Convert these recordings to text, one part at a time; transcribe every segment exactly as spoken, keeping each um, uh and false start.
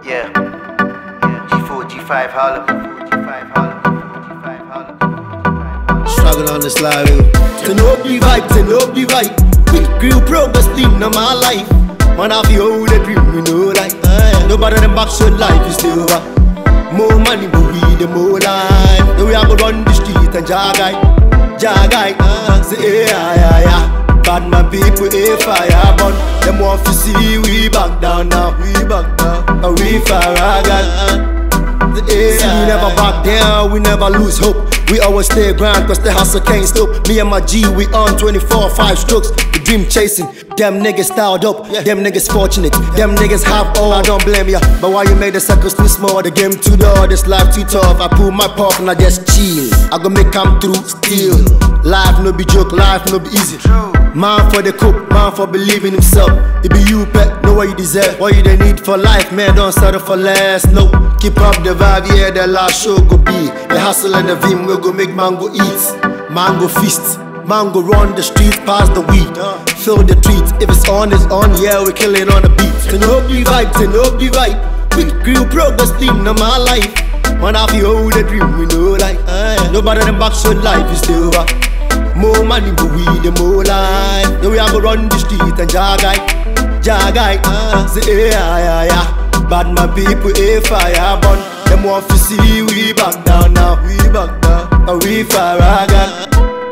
Yeah, yeah. G four, G five, holla. G five, holla. G five, holla. Struggling on this life, to know the vibe, to know the vibe. We grew progress team in my life. Man, I feel hold a dream, we know like uh, nobody them back so life is still over. More money, but we the more life. Then we have to run the street and jagai, jagai, uh, say yeah, yeah, yeah. Bad man people, a fire burn. Them want to see we back down now, we back down, and we fire again. See, we never back down, we never lose hope. We always stay ground cause the hustle can't stop. Me and my G, we on twenty-four, five strokes. The dream chasing, them niggas styled up, yeah. Them niggas fortunate, them niggas have all. I don't blame ya, but why you made the circles too small? The game too dull, this life too tough. I pull my pop and I just chill. I gon' make come through still. Life no be joke, life no be easy. Man for the cook, man for believing himself. It be you, pet, know what you deserve. What you they need for life, man, don't settle for less. No, keep up the vibe, yeah, the last show go be. The hustle and the vim, we go make man go eat. Man go feast, man go run the streets past the weed. Fill the treats, if it's on, it's on, yeah, we kill it on the beat. To know the vibe, to know the vibe. We grew progress team in my life. Man, I feel hold a dream, we know like uh, nobody them back so life is still over. More money, but we the more life. Then we have to run the street and jagai, jagai, uh, say yeah, yeah, yeah. Bad man people, a fire burn. Them want to see we back down now, we back down, and we fire again.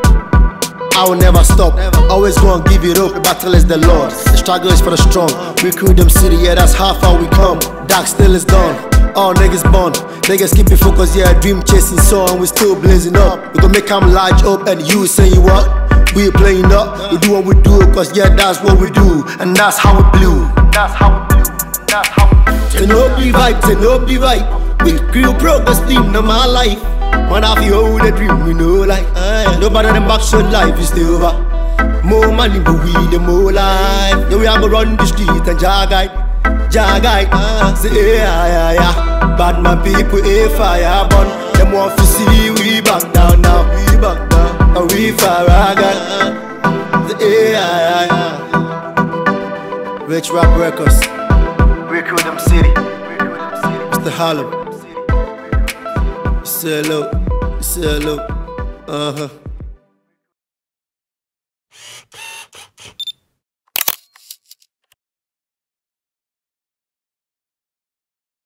I will never stop, always gonna give it up. The battle is the Lord, the struggle is for the strong. We crew them city, yeah, that's how far we come. Dark still is done, all niggas born. Niggas keep it focused, yeah, dream chasing song. We still blazing up, we gon' make them large up. And you say you what? We playing up, we do what we do. Cause yeah, that's what we do, and that's how we blew. That's how we blew, that's how we blew. To know the vibe, to know the vibe. We grew progress team in my life. Man, I feel hold a dream, we know like uh, nobody them back so life is still over. More money, but we the more life. Then we have to run the street and jagai, jagai, uh, say yeah, yeah, yeah. Bad man people, a fire burn. Them want to see we back down now, we back down, and we fire again. Uh, say yeah, yeah, yeah. Rich Rap Records, We crew them city. Mister Harlem. Say hello, say hello, uh-huh.